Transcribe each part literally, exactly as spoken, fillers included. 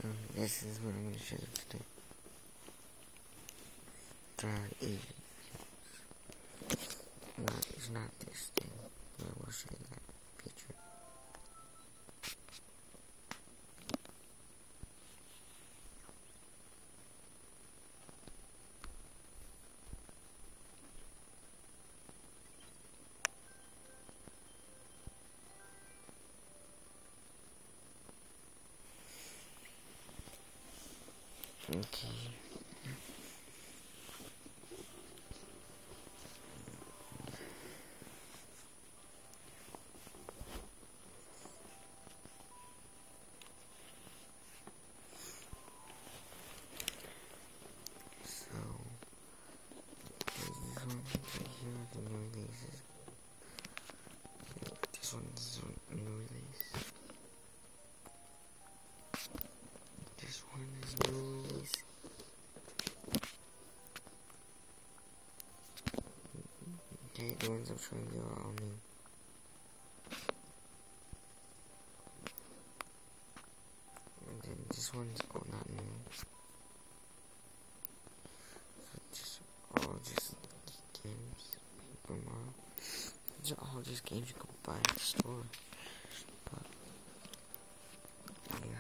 This is what I'm going to show you today. Try it. No, it's not this thing. I will show you that picture. Okay. So, this one right here, the new releases. This one is a new release. This one is new release. Okay, the ones I'm showing you are all new. And then this one's all not new. So just all just games from all. These are all just games you can buy at the store. But yeah.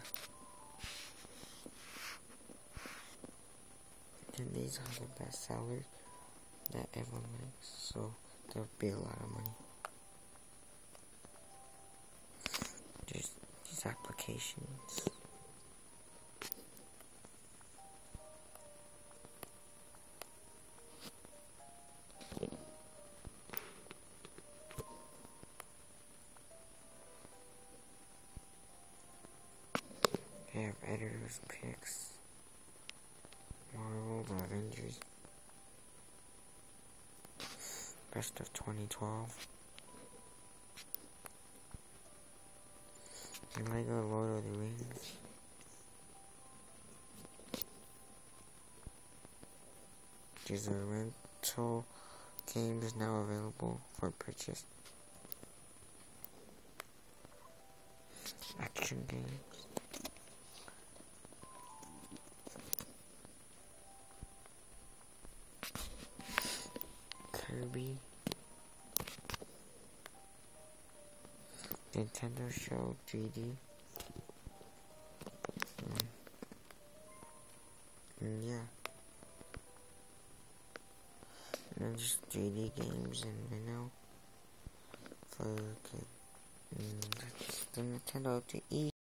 And these are the best sellers that everyone likes, so there'll be a lot of money. There's these applications. They have editors, picks, Marvel, the Avengers, best of twenty twelve, and Lego Lord of the Rings. These are rental games now available for purchase. Action games. Kirby. Nintendo Show three D. Mm. And yeah. And then just three D games and you know for okay. And that's the Nintendo to E.